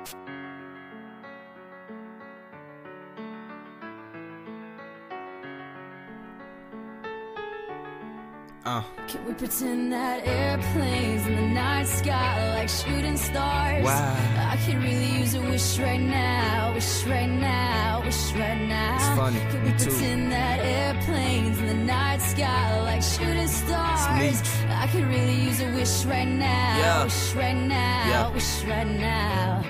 Can we pretend that airplanes in the night sky like shooting stars? Wow. I could really use a wish right now, wish right now, wish right now. It's funny, Can me we too. pretend that airplanes in the night sky like shooting stars? I could really use a wish right now, Yeah. wish right now, Yeah. wish right now.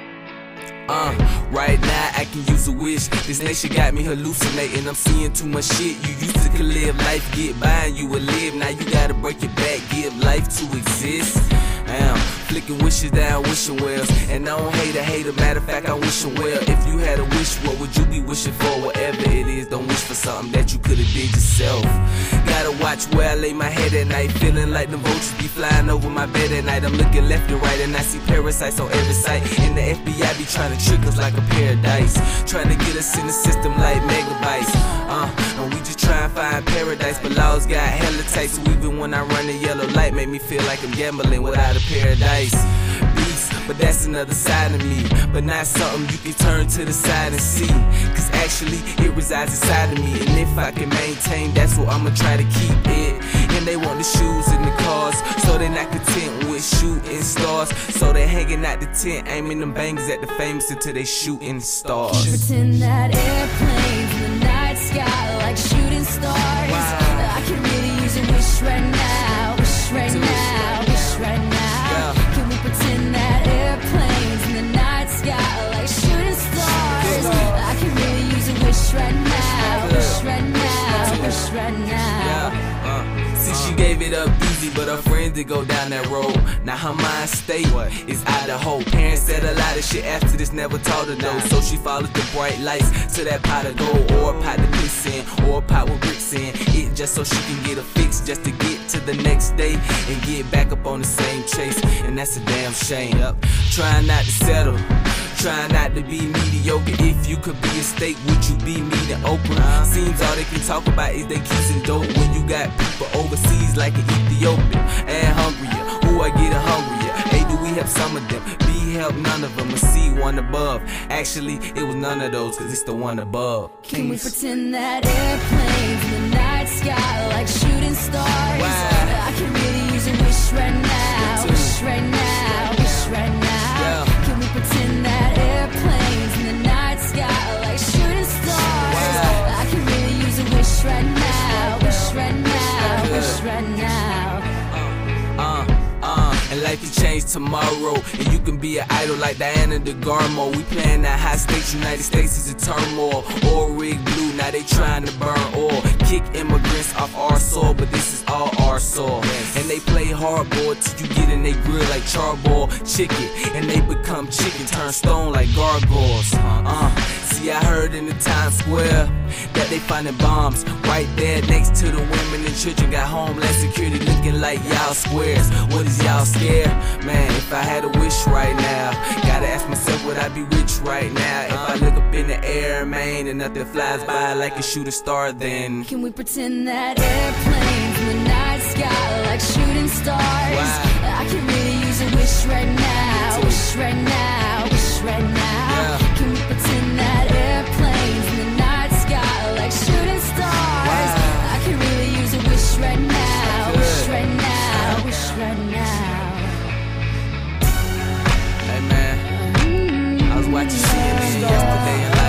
Right now I can use a wish. This nation got me hallucinating. I'm seeing too much shit. You used to could live life, get by and you would live. Now you gotta break your back, give life to exist. Damn, flicking wishes down wishing wells. And I don't hate a hater, matter of fact I wish him well. If you had a wish, what would you be wishing for? Whatever it is, don't wish for something that you could've did yourself. Gotta watch where I lay my head at night, feeling like the vultures be flying over my bed at night. I'm looking left and right and I see parasites on every side. And the FBI be trying to trick us like a paradise, trying to get us in the system like megabytes. And we just try and find paradise, but laws got hella tight. So even when I run the yellow light, make me feel like I'm gambling without a paradise. Beast, but that's another side of me, but not something you can turn to the side and see. Cause actually it resides inside of me, and if I can maintain, that's what I'ma try to keep it. And they want the shoes and the cars, so they not content with shooting stars. So they hanging out the tent, aiming them bangers at the famous until they shooting stars. Pretend that airplanes in the night sky like shooting stars. Wow. I can really use a wish right now, wish right now, wish right now. Yeah. Can we pretend that airplanes in the night sky like shooting stars? I can really use a wish right now, wish right now, wish right now. See, she gave it up easy, but her friends did go down that road. Now her mind state is Idaho. Parents said a lot of shit after this, never taught her no. So she follows the bright lights to that pot of gold, or a pot to piss in, or a pot with bricks in it, just so she can get a fix, just to get to the next day and get back up on the same chase. And that's a damn shame. Trying not to settle, trying not to be mediocre. If you could be a steak, would you be meat and okra? Seems all they can talk about is they keys and dope. When you got people overseas like an Ethiopian and hungrier, who I get hungrier. Hey, do we have some of them? B help none of them. A C one above. Actually, it was none of those, cause it's the one above. Can we pretend that airplanes in the night sky like shooting stars? Wow. I can really use a wish right now, wish right now, wish right now. Can we pretend that airplanes in the night sky like shooting stars? I can really use a wish right now, wish right now, wish right now. And life can change tomorrow, and you can be an idol like Diana DeGarmo. We playing that high stakes, United States is in turmoil. Oil rig blue, now they trying to burn oil. Kick immigrants off our soil, but this is all our soil. And they play hardball till you get in they grill like charbroil chicken, and they become chicken, turn stone like gargoyles. See, I heard in the Times Square that they finding bombs right there next to the women and children. Got homeland security looking like y'all squares. What is y'all scared? Man, if I had a wish right now, gotta ask myself, would I be rich right now? If I look up in the air, man, and nothing flies by like a shooting star, then can we pretend that airplanes in the night sky like shooting stars? I can really use a wish right now, wish right now, wish right now. Can we pretend that airplanes in the night sky like shooting stars? I can really use a wish right now, wish right now, wish right now. Hey man, I was watching CNN yesterday and